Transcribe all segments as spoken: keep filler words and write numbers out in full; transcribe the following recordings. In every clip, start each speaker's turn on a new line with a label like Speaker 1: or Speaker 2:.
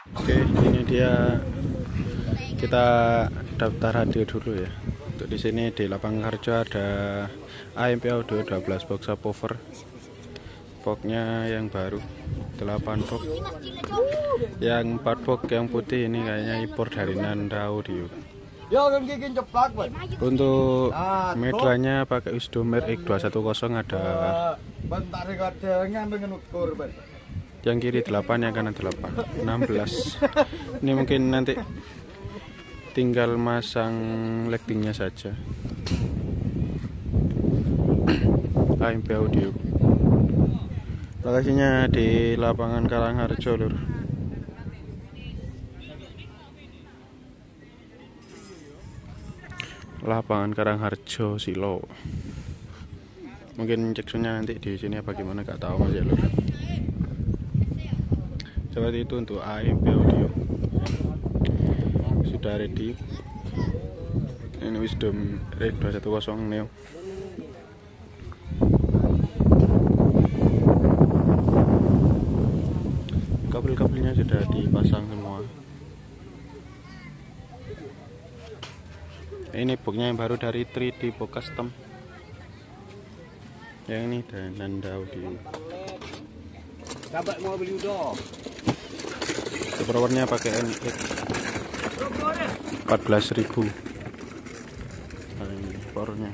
Speaker 1: Oke, ini dia, kita daftar hadir dulu ya. Untuk di sini di lapangan Harjo ada A M P Audio dua belas box subwoofer. Boxnya yang baru delapan box. Yang empat box yang putih ini kayaknya impor dari Nanda Audio. Untuk medianya pakai Wisdom R X dua seratus ada. Yang kiri delapan, yang kanan delapan, enam belas. Ini mungkin nanti tinggal masang lightingnya saja. A M P Audio. Lokasinya di lapangan Karangharjo, lur. Lapangan Karangharjo Silo. Mungkin cek soundnya nanti di sini apa gimana, gak tahu aja, lur. Seperti itu untuk A M P Audio. Sudah ready. Ini Wisdom R X dua seratus Neo. Kabel-kabelnya sudah dipasang semua. Ini boxnya yang baru dari tiga D Box Custom. Yang ini dan Nanda Audio.
Speaker 2: Dapat mau beli udah.
Speaker 1: Powernya pakai N X empat belas ribu. Nah, ini powernya.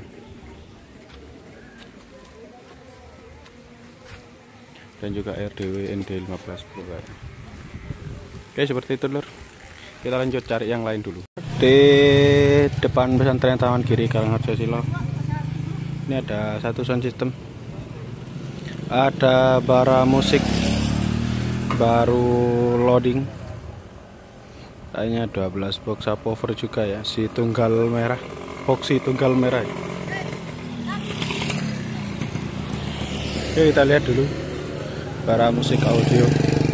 Speaker 1: Dan juga R D W N D lima belas Pro. Oke, seperti itu, lur. Kita lanjut cari yang lain dulu. Di depan pesantren Taman Giri Karangharjo Silo. Ini ada satu sound system. Ada bara musik baru loading. Kayaknya dua belas box subwoofer juga ya, si tunggal merah, box si tunggal merah ya. Oke, kita lihat dulu bara musik audio.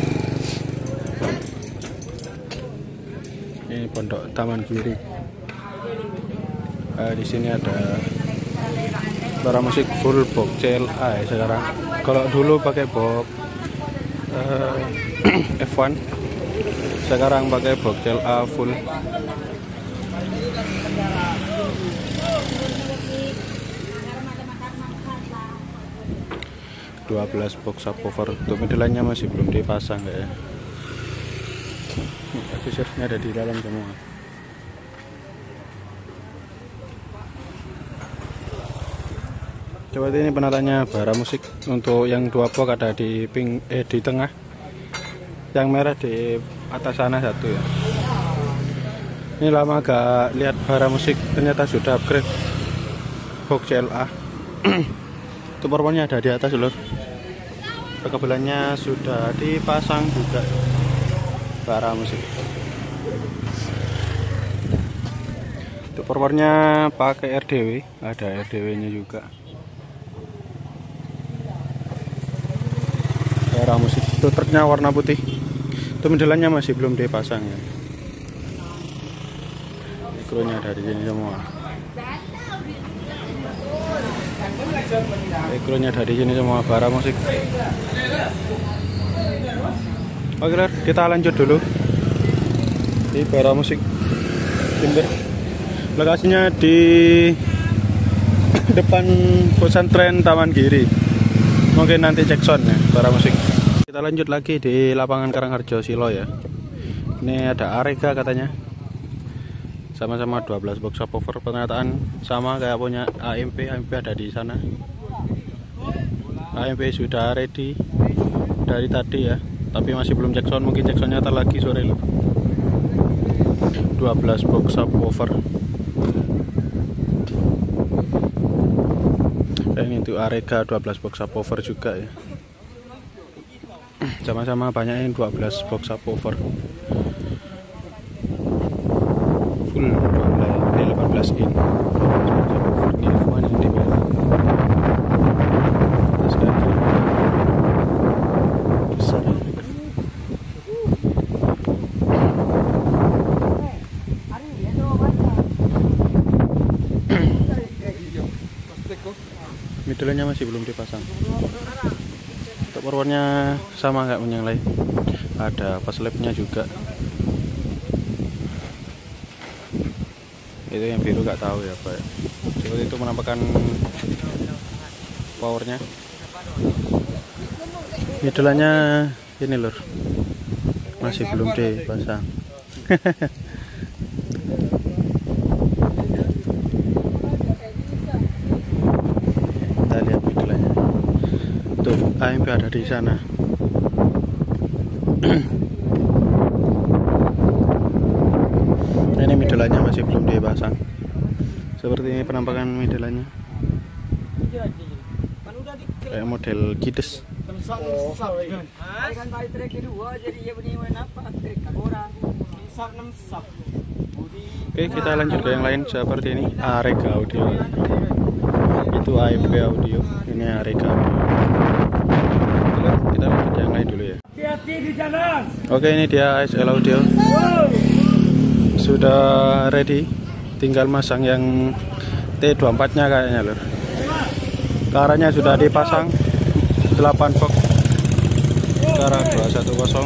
Speaker 1: Ini pondok Taman Giri. Nah, di sini ada bara musik full box C L A ya sekarang. Kalau dulu pakai box uh, F satu, sekarang pakai box C L A full. dua belas box subwoofer. Untuk modelannya masih belum dipasang ya. Accessories-nya ada di dalam semua. Coba ini penatannya bara musik. Untuk yang dua box ada di ping eh di tengah. Yang merah di atas sana satu ya. Ini lama gak lihat bara musik, ternyata sudah upgrade box C L A. Itu powernya ada di atas, lur. Perkabelannya sudah dipasang juga bara musik. Untuk powernya pakai R D W, ada R D W-nya juga. Bara musik. Itu truknya warna putih. Itu modelannya masih belum dipasang ya. Mikronya dari sini semua. Mikronya dari sini semua, bara musik. Oke, lur, kita lanjut dulu. Di bara musik timber. Lokasinya di depan pesantren Taman Giri. Mungkin nanti cek sound ya, bara musik. Kita lanjut lagi di lapangan Karangharjo Silo ya. Ini ada Arega katanya. Sama-sama dua belas box subwoofer, penataan sama kayak punya A M P. A M P ada di sana. A M P sudah ready dari tadi ya. Tapi masih belum cek sound, mungkin cek soundnya ntar lagi sore. dua belas box subwoofer. Dan ini untuk Arega dua belas box subwoofer juga ya. Sama-sama banyakin dua belas box subwoofer full delapan belas in. Ini mana yang di bawah atas kaki besar. Middle-nya masih belum dipasang. Untuk powernya sama nggak punya yang lain. Ada pas lapnya juga. Itu yang biru nggak tahu ya Pak. Seperti itu menampakkan powernya. Middle-nya ini lur, masih belum dipasang. Kita lihat middle-nya. Tuh, A M P ada di sana. Ini middle-nya masih belum dipasang. Seperti ini penampakan middle-nya. Kayak model Kides. Oke, kita lanjut ke yang lain seperti ini. Arega Audio. Itu A M P Audio. Ini Arega Audio. Kita lanjut yang lain dulu ya. Oke, ini dia A S L Audio. Sudah ready. Tinggal masang yang T dua puluh empat nya kayaknya lur. Karanya sudah dipasang delapan box. Kara dua satu nol.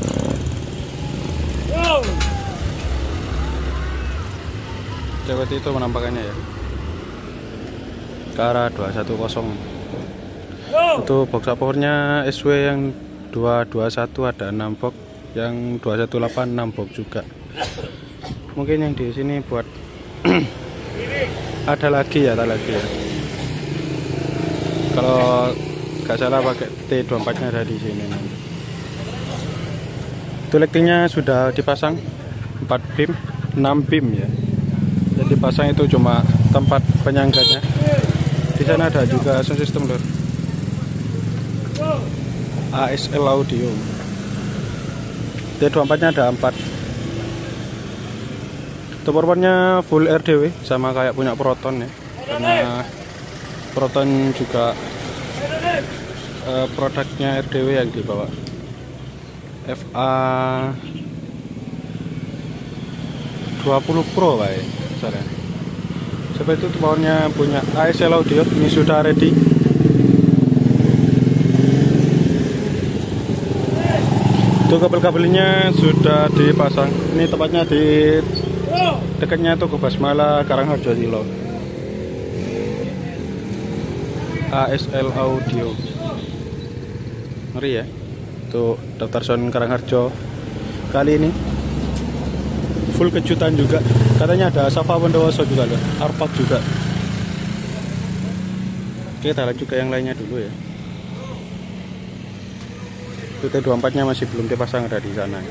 Speaker 1: Seperti itu penampakannya ya. Kara dua satu nol. Untuk box supportnya S W yang dua dua satu ada enam box, yang dua satu delapan enam box juga. Mungkin yang di sini buat ada lagi ya, ada lagi ya. Kalau nggak salah pakai T dua puluh empat nya ada di sini nanti. Tuletingnya sudah dipasang empat pin, enam pin ya. Jadi pasang itu cuma tempat penyangganya. Di sana ada juga sound system lur. A S L Audio. T dua puluh empat nya ada empat. Powernya full R D W sama kayak punya Proton ya. Karena Proton juga eh, produknya R D W yang dibawa. F A dua puluh Pro Pak ya. Misalnya. Seperti itu powernya punya A S L Audio. Ini sudah ready. Itu kabel-kabelnya sudah dipasang. Ini tepatnya di dekatnya itu ke Basmala Karangharjo Silo. A S L Audio. Ngeri ya. Tuh daftar sound Karangharjo kali ini full kejutan juga. Katanya ada Safa Bondowoso juga loh, Arpak juga. Oke, kita lanjut ke yang lainnya dulu ya. T dua puluh empat nya masih belum dipasang, ada di sana.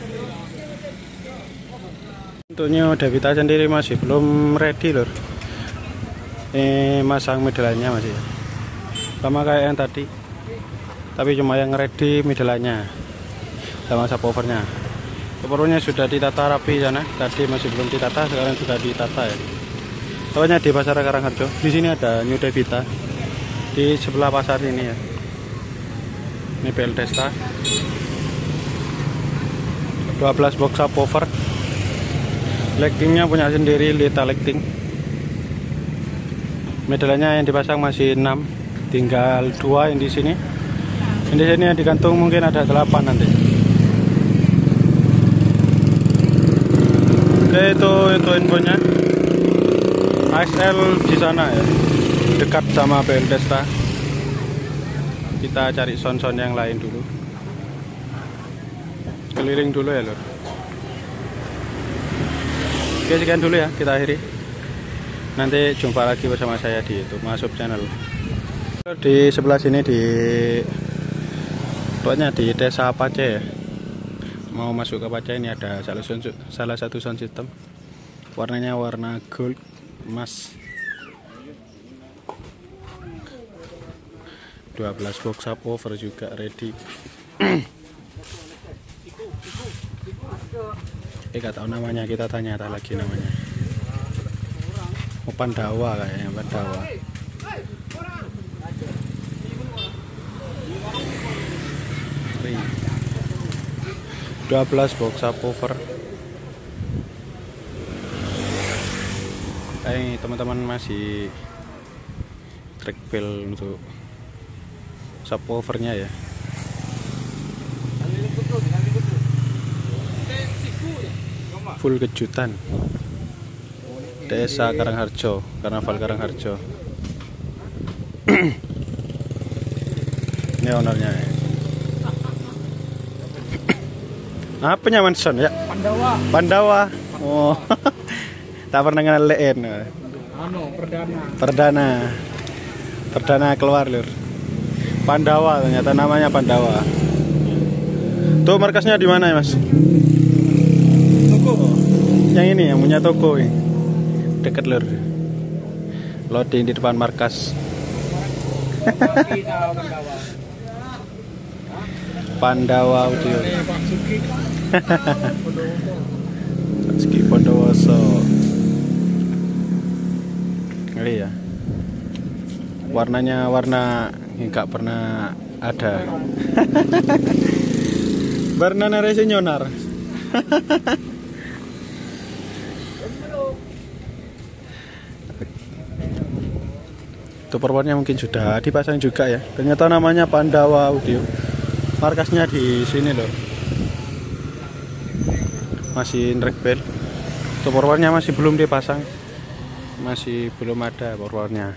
Speaker 1: Untuknya Devita sendiri masih belum ready lor. Eh, masang middle-nya masih sama kayak yang tadi, tapi cuma yang ready middle-nya sama subwoofernya. Subwoofernya sudah ditata rapi sana, tadi masih belum ditata, sekarang sudah ditata ya. Soalnya di pasar Karangharjo. Di sini ada New Devita di sebelah pasar ini ya. Ini P L Desta dua belas box subwoofer. Lightingnya punya sendiri, Lita lighting. Middle-nya yang dipasang masih enam, tinggal dua yang di sini. Yang di sini yang digantung mungkin ada delapan nanti. Oke, itu itu infonya. A S L di sana ya, dekat sama P L Desta. Kita cari sound-sound yang lain dulu. Keliling dulu ya lor. Oke, sekian dulu ya, kita akhiri. Nanti jumpa lagi bersama saya di YouTube Masuk Channel. Di sebelah sini di tuanya di desa Pace ya. Mau masuk ke Pace ini ada salah, sound, salah satu sound system. Warnanya warna gold emas. dua belas box subwoofer juga ready. Eh, gak tahu namanya, kita tanya lagi namanya. Oh, Pandawa kayaknya, Pandawa. dua belas box subwoofer. Eh, teman-teman masih trackbell untuk subwoofernya ya. Full kejutan. Desa Karangharjo, Karnaval Karangharjo. Ini ownernya. Apa nyaman son ya?
Speaker 2: Pandawa.
Speaker 1: Pandawa. Oh. Tak pernah ngeliin.
Speaker 2: Anu, perdana.
Speaker 1: Perdana. Perdana keluar, Lur. Pandawa ternyata namanya Pandawa. Tuh markasnya di mana ya, Mas?
Speaker 2: Toko.
Speaker 1: Oh. Yang ini yang punya toko ini. Dekat, Lur. Loading di depan markas. Pandawa Audio. Suki Bondowoso. Ngeri ya. Warnanya warna nggak pernah ada. Warna narasi nyonar. Tupperware-nya mungkin sudah dipasang juga ya. Ternyata namanya Pandawa Audio. Markasnya di sini loh. Masih nrekbel. Tupperware-nya masih belum dipasang. Masih belum ada powernya.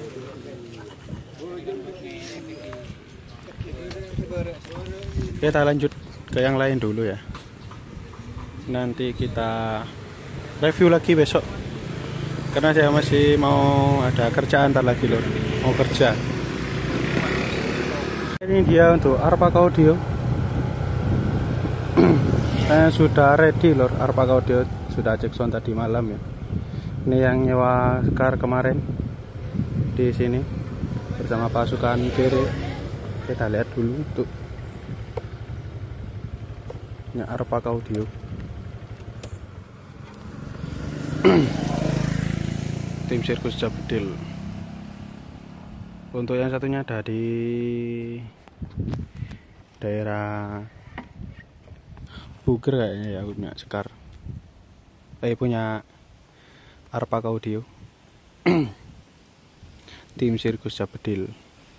Speaker 1: Kita lanjut ke yang lain dulu ya. Nanti kita review lagi besok. Karena saya masih mau ada kerjaan ntar lagi lor, mau kerja. Ini dia untuk Arpaka Audio. Saya sudah ready lor, Arpaka Audio sudah cek sound tadi malam ya. Ini yang nyewa Sekar kemarin di sini bersama pasukan kiri. Kita lihat dulu untuk ini Arpaka Audio. Tim Sirkus Jabedil. Untuk yang satunya ada di daerah Buger kayaknya ya, punya Sekar. Eh punya Arpaka Audio. Tim Sirkus Jabedil.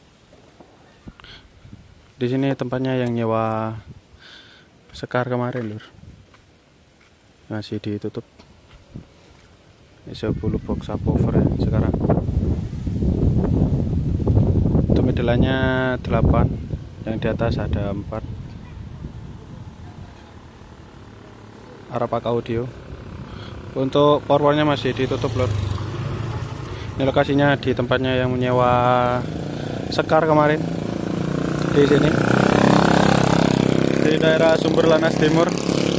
Speaker 1: Di sini tempatnya yang nyewa Sekar kemarin lur. Masih ditutup. sepuluh box subwoofer ya sekarang. Untuk modelannya delapan, yang di atas ada empat. Arpaka Audio. Untuk powernya masih ditutup lor. Ini lokasinya di tempatnya yang menyewa Sekar kemarin. Di sini. Di daerah Sumber Lanas Timur.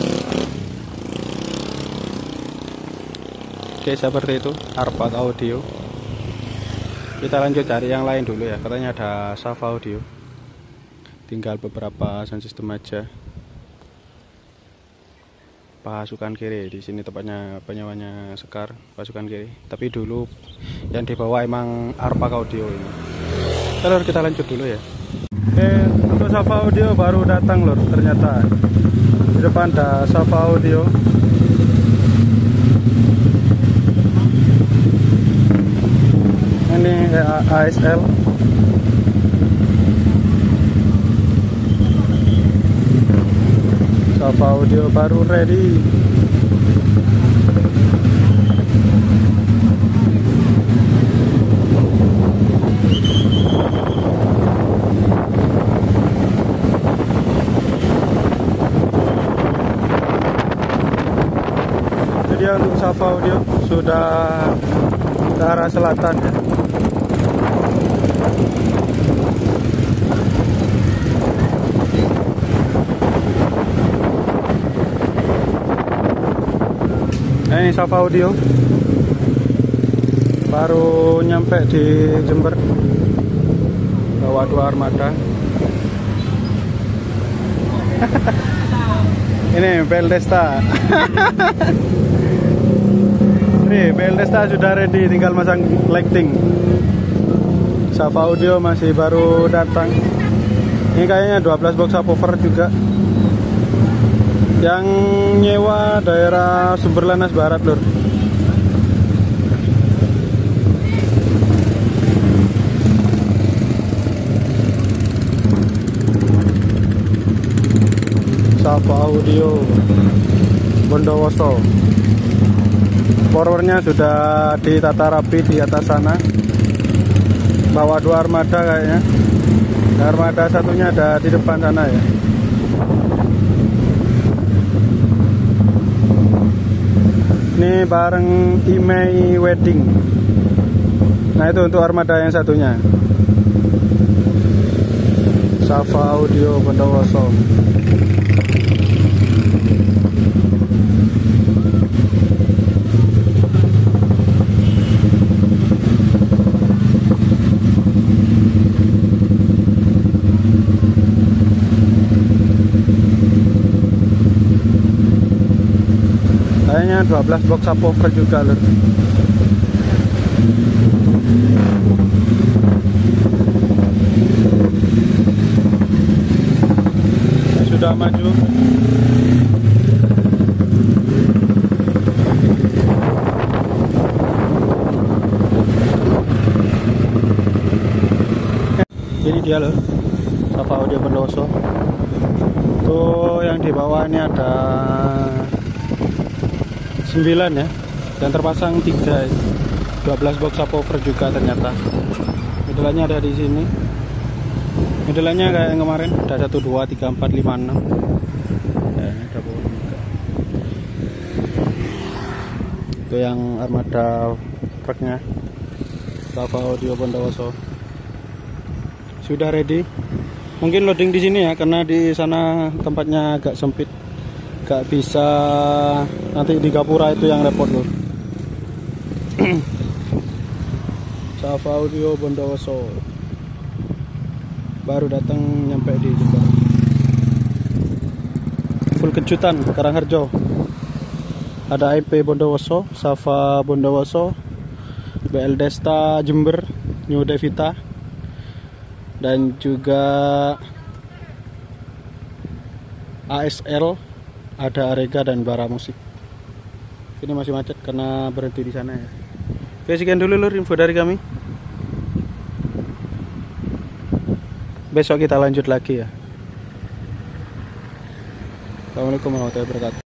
Speaker 1: Oke, seperti itu Arpaka Audio. Kita lanjut cari yang lain dulu ya. Katanya ada Safa Audio. Tinggal beberapa sound system aja. Pasukan kiri di sini tempatnya penyewanya Sekar, pasukan kiri. Tapi dulu yang dibawa emang Arpaka Audio ini. Lalu kita lanjut dulu ya. Oke, untuk Safa Audio baru datang lor ternyata. Di depan ada Safa Audio. Ini A S L. Safa Audio baru ready. Jadi untuk Safa Audio sudah ke arah selatan ya. Ini Safa Audio baru nyampe di Jember, bawa dua armada. Ini Beldesta. Nih Beldesta sudah ready, tinggal masang lighting. Safa Audio masih baru datang. Ini kayaknya dua belas box subwoofer juga. Yang nyewa daerah Sumber Lanas Barat lur. Safa Audio Bondowoso. Forwardnya sudah ditata rapi di atas sana. Bawa dua armada kayaknya. Armada satunya ada di depan sana ya. Ini bareng Imei Wedding. Nah itu untuk armada yang satunya. Safa Audio Bondowoso. Kayaknya dua belas box subwoofer juga lur. Ini sudah maju. Ini dia loh, Safa Audio Bondowoso. Tuh yang di bawah ini ada sembilan ya, dan terpasang tiga, dua belas box subwoofer juga ternyata. Modelannya ada di sini. Modelannya kayak yang kemarin, ada satu, dua, tiga, empat, lima, enam. Ya, ini ada bawah juga. Itu yang armada truknya Safa Audio Bondowoso. Sudah ready. Mungkin loading di sini ya, karena di sana tempatnya agak sempit. Gak bisa, nanti di Gapura itu yang repot loh. Safa Audio Bondowoso baru datang nyampe di Jember. Full kejutan Karangharjo. Ada I P Bondowoso, Safa Bondowoso, B L Desta Jember, New Devita, dan juga A S L. Ada Arega dan Bara Musik. Ini masih macet karena berhenti di sana ya. Oke, sekian dulu lur info dari kami. Besok kita lanjut lagi ya. Assalamualaikum warahmatullahi wabarakatuh.